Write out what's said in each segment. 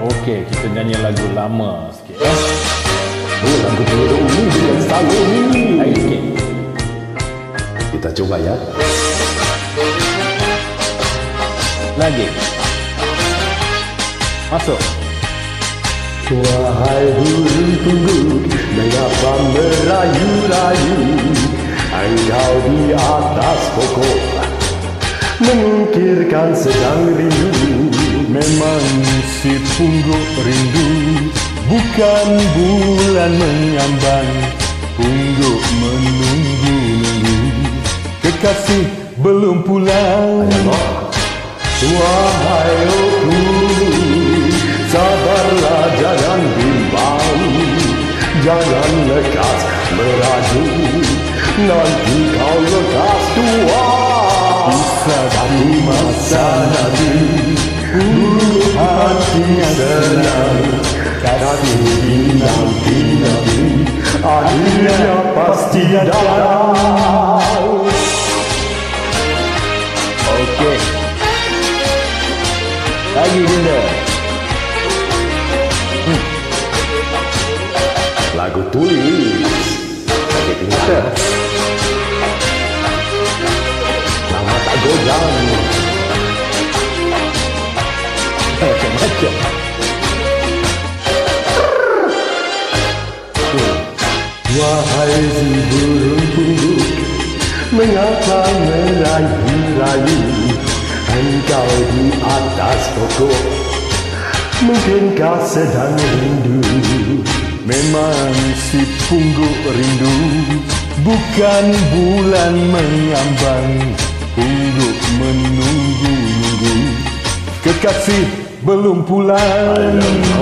Okey, kita nyanyi lagu lama sikit. Oh, lagu penduduk ini dengan selalu ni. Lagi sikit. Kita coba ya. Lagi. Masuk. Wahai burung pungguk, mengapa merayu-rayu? Engkau di atas pokok, mengukirkan sedang rindu. Memang si pungguk rindu, bukan bulan mengambang. Pungguk menunggu-nunggu, kekasih belum pulang. Wahai oh pungguk, sabarlah jangan bimbang, jangan lekas merajuk, nanti kau lekas tua. Bisa Satu masa nanti hatinya senang, kasih dinanti-nanti akhirnya pasti datang. Okey. Lagi Dinda. Lagu tulis lagi tinggal, nama tak goyang. Macam-macam. Wahai si burung pungguk, mengapa merayu-rayu? Engkau di atas pokok, mungkinkah sedang rindu? Memang si pungguk rindu, bukan bulan mengambang. Pungguk menunggu-nunggu, kekasih belum pulang.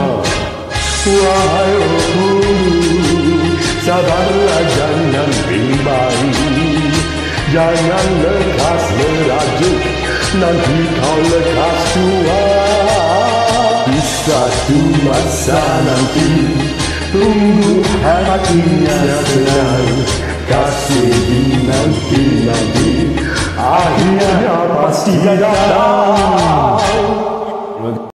Wahai oh pungguk, sabarlah jangan bimbang, jangan lekas merajuk, nanti kau lekas tua. Di satu masa nanti tunggu hatinya senang, kasih dinanti-nanti akhirnya pasti datang.